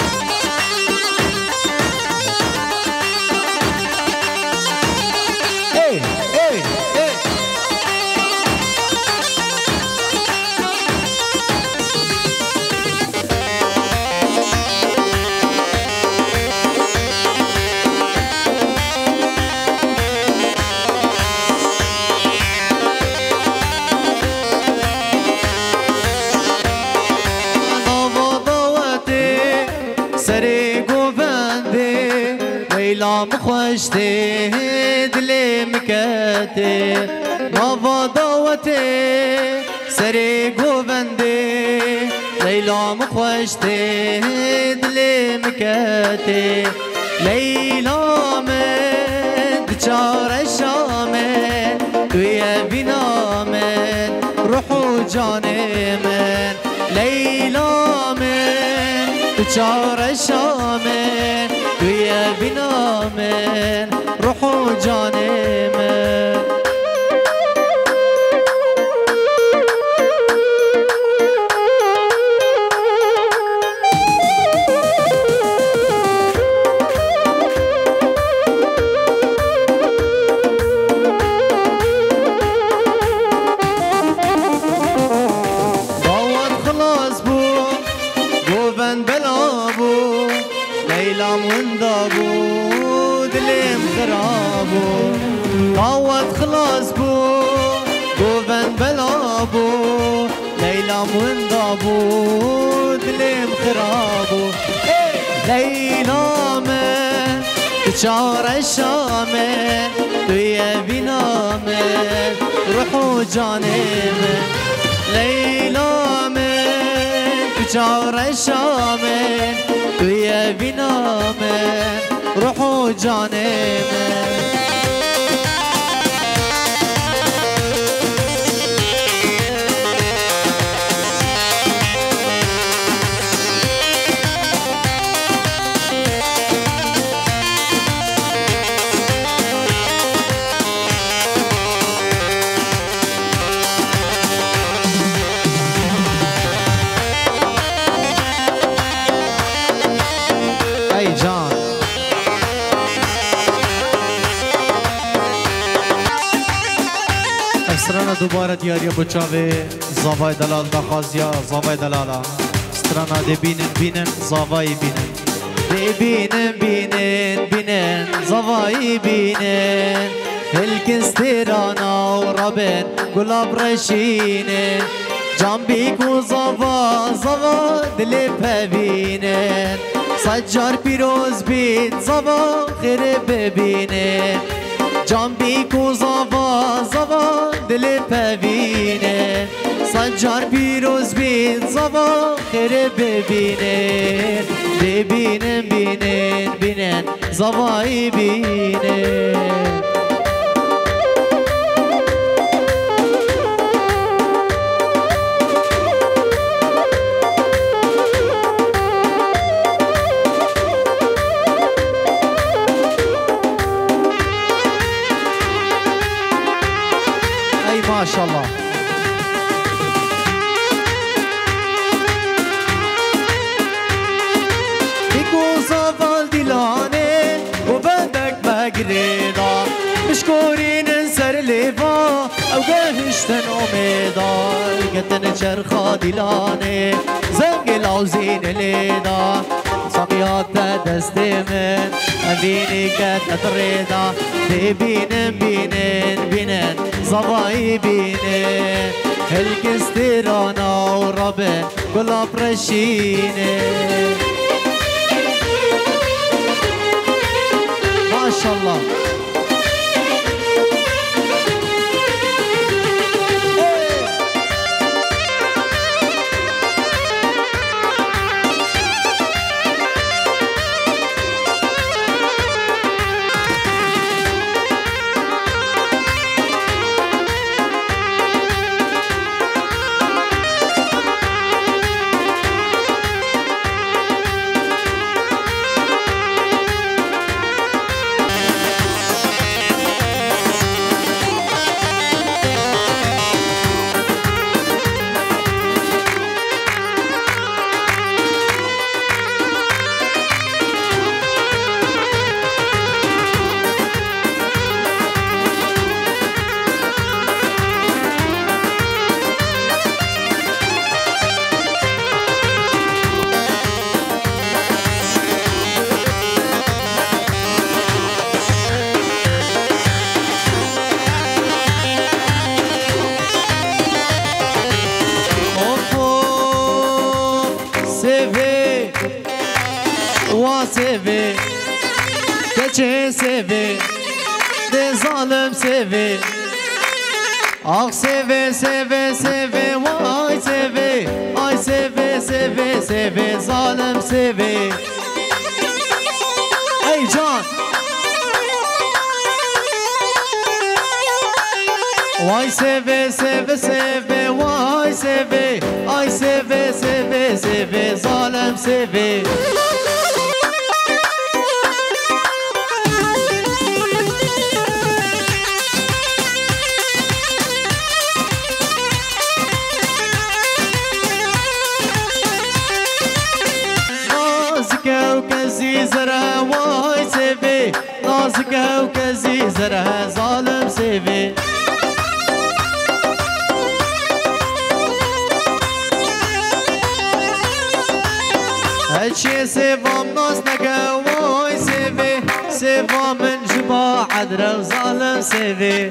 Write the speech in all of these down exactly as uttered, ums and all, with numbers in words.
ليلام خوشتي دلي مكاتي نافا ضوتي سري قوبندي ليلام خوشتي دلي مكاتي ليلام دچار الشامن ويا بنامن روحو جاني من ليلام دچار الشامن ويا بنامن روحو جاني من ضوت خلاص بو قوبن بلابو ليلام وندابو دليم خرابو ضوت خلاص بو قوبن بلابو ليلام وندابو دليم خرابو ليلام تشار الشامن ويا بنامن روحو جانمن ليلام تشار الشامن ويا بنامن روحو جانمن سترانا دوباره دیاری بچاوه زاوای دلال دخازیا زاوای دلالا سترانا دی بینن بینن زاوای بینن دی بینن بینن بینن زاوای بینن هلکن سترانا و رابن گلاب رشینن جنبی کو زاوا زاوا دل پبینن سجار پیروز بید زاوا خیر ببینن جان بیکو زوا زوا دل پوینه سنجار پیروز بین زوا خیر ببینه ببینن بینن بینن زوایی بینه ما شاء الله بيكو صفال ديلاني وبدك مقريدا مشكورين انسر ليفا او قهشتن اميدا قتن شرخا ديلاني زنق العوزين ليدا صبيات دستي من بيني كتت ريدا بينن بينن بينن زواي بينن الكستيرانا وربن كلها برشيني ما شاء الله سيفي كتشي سيفي دي ظالم سيفي اخ سيفي سيفي سيفي واي سيفي اي سيفي سيفي سيفي ظالم سيفي اي جان واي سيفي سيفي سيفي واي سيفي اي سيفي سيفي سيفي ظالم سيفي زرها واي سيفي نازكة وكزي زرها ظالم سيفي هالشي سيفا مناس نقا واي سيفي سيفا من جماعة عدرا وظالم سيفي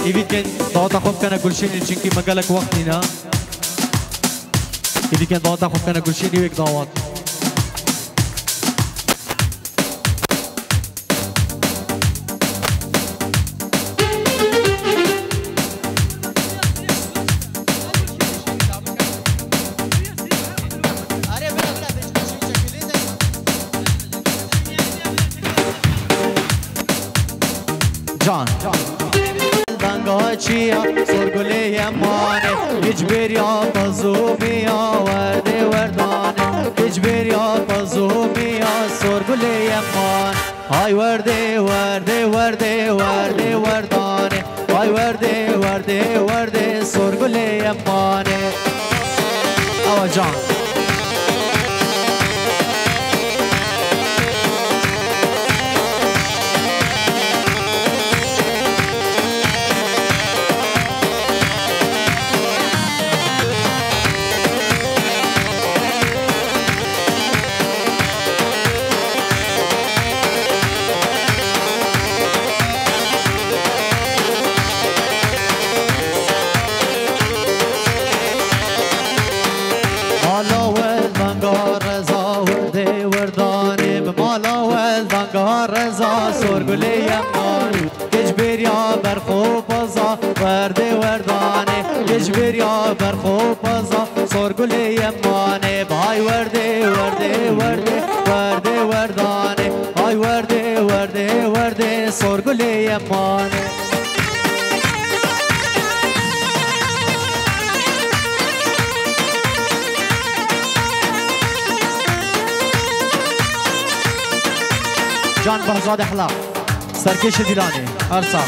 إيفيت كان ضغطة خوب كان كل شيء نجيكي مقالك وقتنا إيفيت كان ضغطة خوب كان كل شيء نيوك ضغط جان بانگاچیا سرگلی یمانه اجبر یا بازومیا ورده وردانه اجبر یا بازومیا سرگلی یمان های ورده ورده ورده ورده وردانه های ورده ورده ورده سرگلی یمانه آوا جان سرگلی یمان اجبر یا برخو بازا ورده وردانه اجبر یا برخو بازا سرگلی یمانه بای ورده ورده ورده ورده وردانه بای ورده ورده ورده سرگلی یمانه جان بهزاد احلام سرکش دیلانی هر سال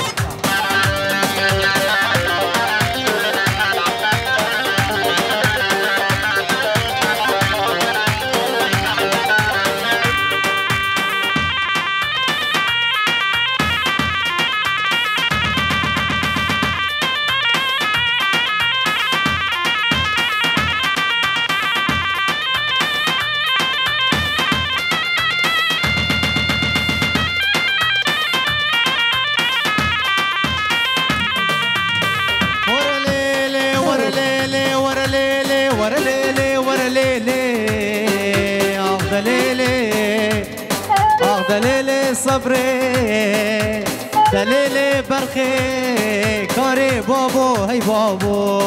دلیل صبری دلیل برخی کاری بابو هی بابو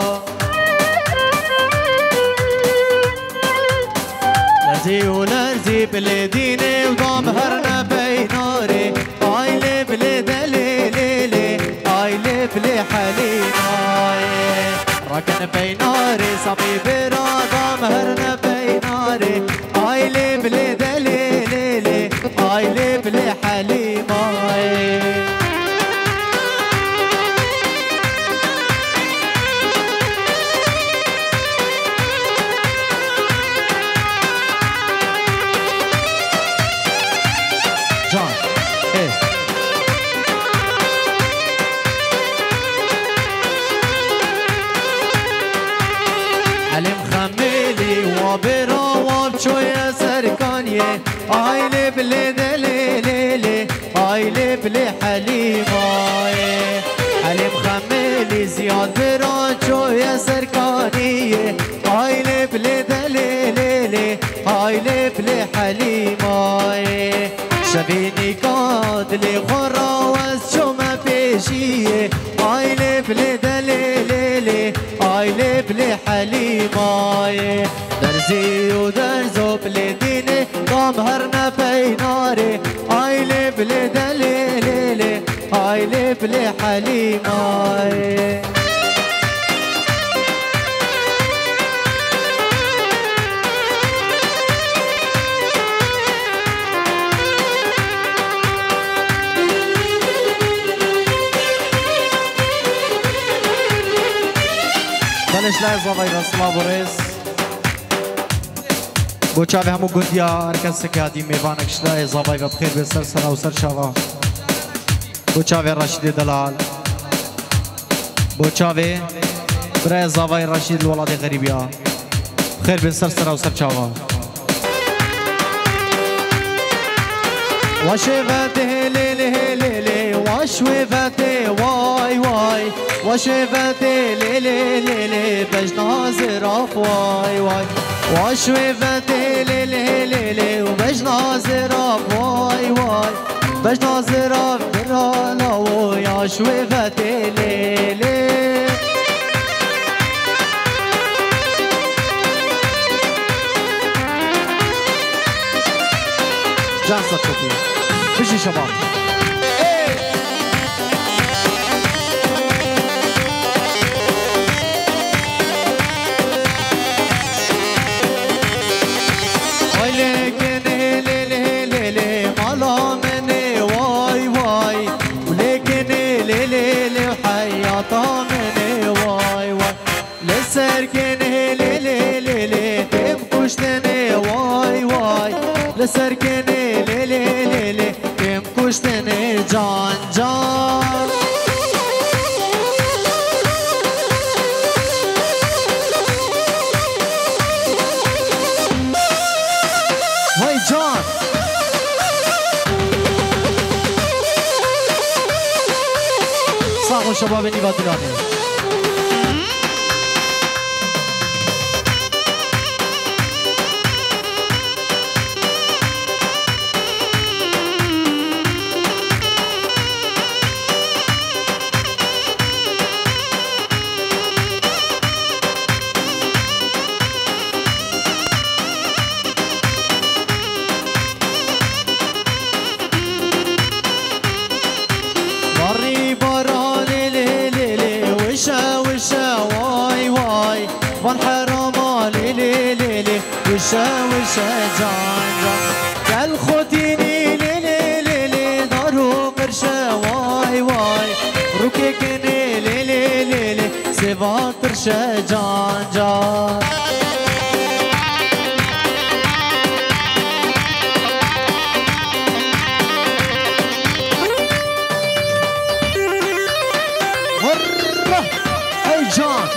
لرزی و لرزی بلی دینی و دام هرنا بیناری آیلی بلی دلیلی آیلی بلی حلیمای راکن بیناری سامی برا دام هرنا بیناری آیلی بلی دلیلی آیلی بلی حلیمای جان اه حلیم خمیلی و برا و بچوی سرکانیه آیلی بلی دلیلی آیلی بلی حلیمای حلیم خمیلی زیاد برا چوی سرکانیه آیلی بلی دلیلی آیلی بلی حلیمای شبینی کادلی خورا و از چوم پیشیه آیلی بلی دلیلی آیلی بلی حلیمای درزی و درزو بلی دینه قام هر نبیناره آیلی بلی دلیلی آیلی بلی حلیمای بلش لا زوای رسما بورس بوچاوی همو گندیا هرکس که ادی میوانک شده زوای و بخیر به سر سر و سر شوا بوچاوی رشید دلال بوچاوی برای زوای رشید الولاد غریبیا بخیر به سر سر و سر شوا واشوفته ليلي ليلي واشوفته واي واي واي وشفتي لي لي لي لي بجنا زراف واي واي وشفتي لي لي لي لي وبجنا زراف واي واي بجنا زراف برانا ويا شفتي لي لي جاهزة كوبي بيجي شباب طامني واي واي لسركني لي لي لي لي تمكشتني واي واي لسركني لي لي لي لي تمكشتني جان جان واي جان صاحوا شباب النيفا دلاني وشا وشا جان جان قال خديني لي لي لي لي دارو قرشا واي واي ركيكني لي لي لي لي سيفا قرشا جان جان مرة اي جان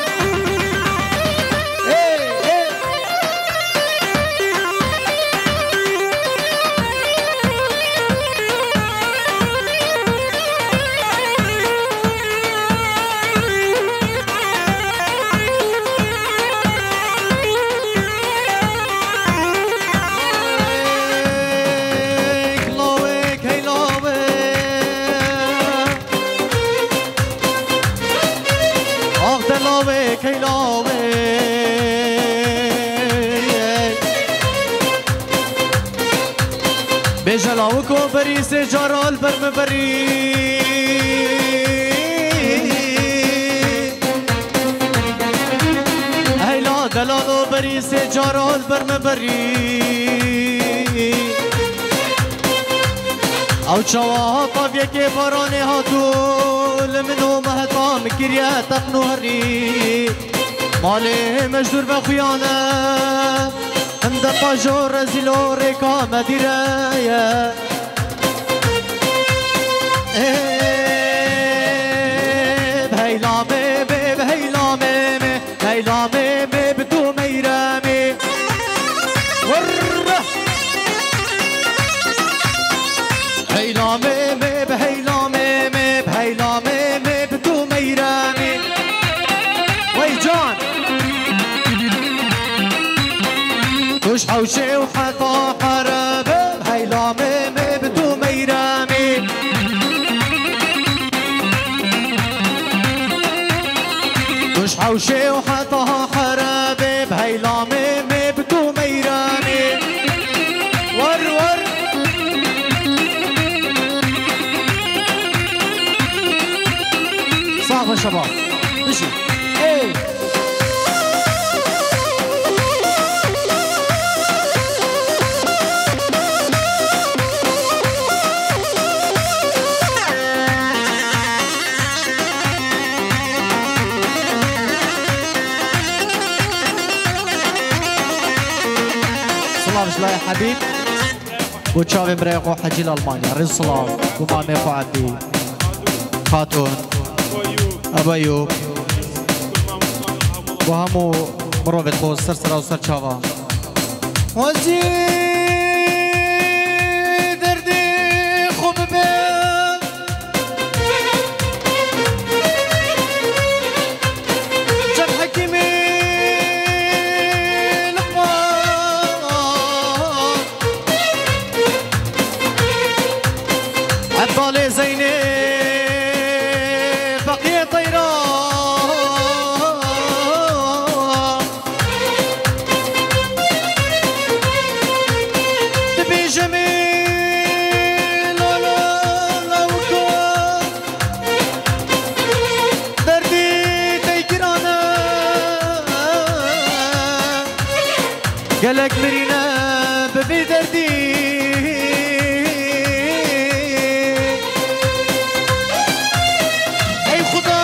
بجلاوكو بريس جرال برم بري هيلا دلالو بريس جرال برم بري او چواها طابيه كي براني هاتو لمنو مهتام كريا تقنو هري مالي مجدور بخيانه عند باجور رزيلو ريكا مديرية بهيلامي بهيلامي بهيلامي بدو ميرامي ورّا هيلامي بهيلامي بهيلامي بدو ميرامي وي جان وش حوشي وحطا حرب بهيلامي بدو ميرامي وش حوشي وحطا حرب بهيلامي بدو ميرامي ور ور صعبة شباب مشي ايه لا يا حبيب وتشافي مريقو حجي لألمانيا رز سلام ومامي خو عبدي خاتون أبو أيوب وهمو مروفت خو سرسرة وسرچاوا وزي دردي خوب بي قالك مرينا ببي دردي اي خدا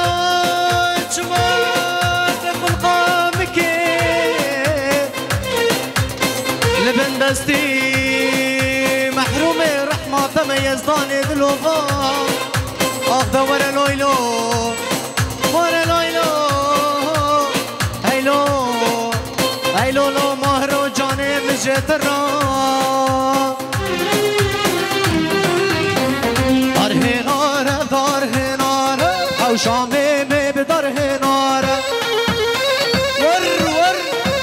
جمال بالقامك لبن دستي محرومي رحمة تميز داني دلوفا اخذ ورا لويلو ورا لويلو هيلو هيلو لو مهرو جاني مجيت الرا داره ناره داره ناره او شامي مي بداره ناره ور ور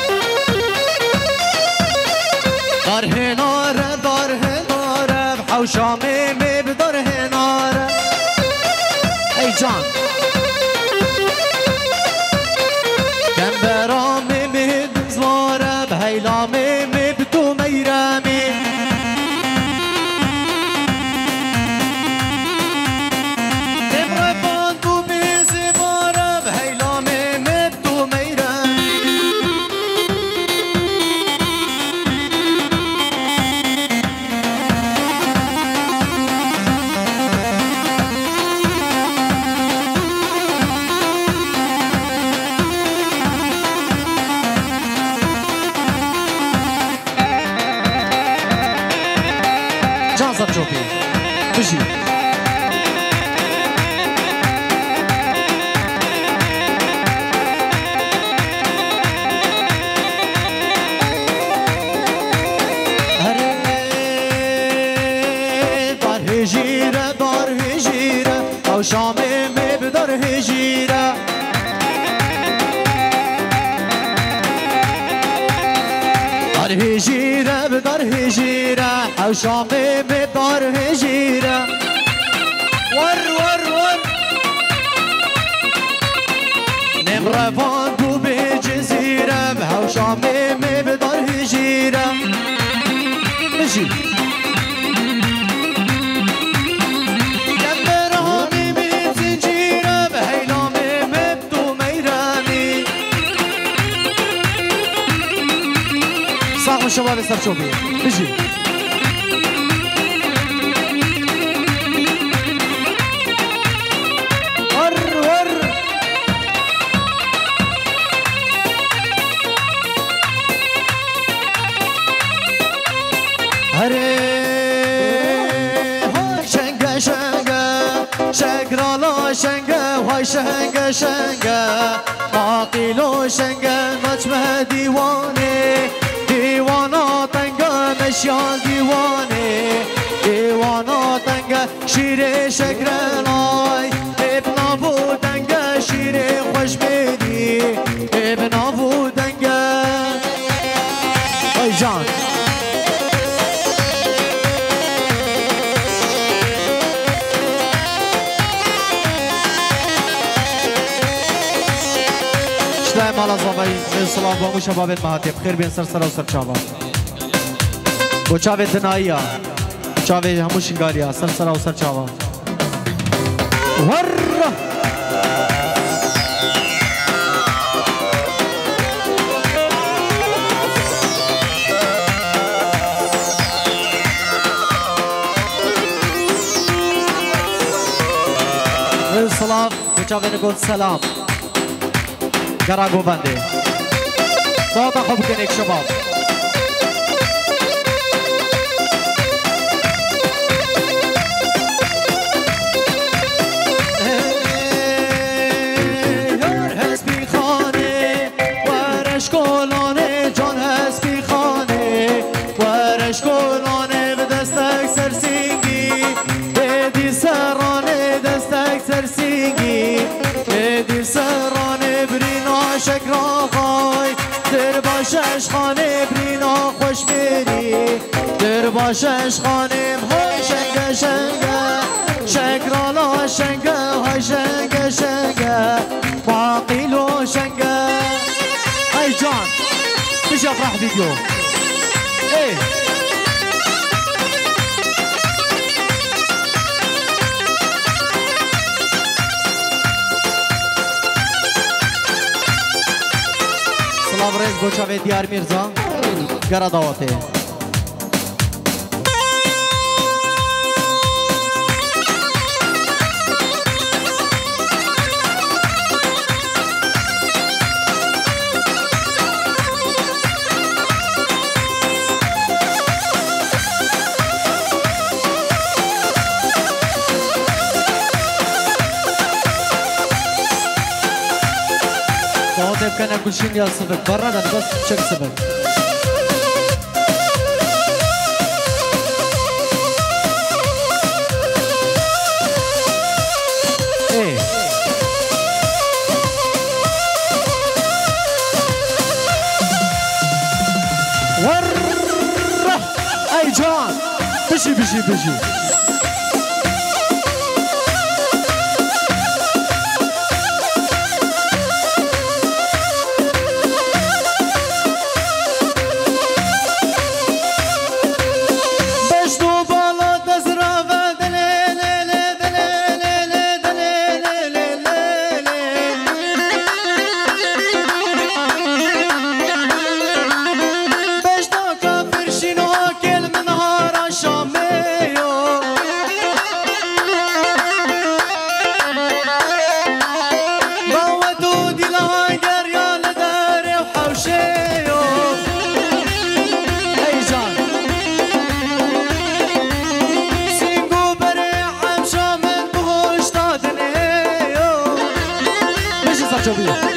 داره ناره داره ناره او شامي مي بداره ناره ای جان كم برامي مد زواره بهيلامي مبدو ميرامي نمرفان بو بزباره بهيلامي مبدو ميرامي جوبي تجي دار هجيرة دار هجيرة او شامي مي بدار هجيرة دار هجيرة بدار هجيرة او شامي بدار هجيرة ور ور ور نمرفان بو بجزيرة او شامي بدار هجيرة نجي كبراني بزنجيرة بهيلامي مبدو ميراني صاحب الشباب السرشوبي نجي شنگه وای شنگه شنگه باقیلو شنگه مجمع دیوانه دیوانا تنگه مشیان دیوانه دیوانا تنگه شیر شکرلای ابنا بودنگه شیر خوش بیدی ابنا بودنگه ای جان مالا زبایی سلام با مشابه مهاتب خیر بین سر سر و سر چاوا و چاوه تنایی چاوه همو شنگاری سر سر و سر چاوا ور سلام و چاوه نگود سلام گرا گوونده دادا خوب کنیک شباب یار حسبی خانه ورش گلانه جان حسبی خانه ورش گلانه به دستک سرسینگی بدی سرانه دستک سرسینگی بدی سرانه برینا شکر آقای در باشش خانه برینا خوش بری در باشش خانه های شنگه شنگه شکرالا شنگه های شنگه شنگه باقیلو شنگه ای جان بش افرح ویدیو ای سلام رئیس گوچاوه دیار میرزا افكار دعوتي دعوتي بكنا كل شيء يا سبك برا ده بس شك سبك ايه ورّه اي جان بيجي بيجي بيجي Joby.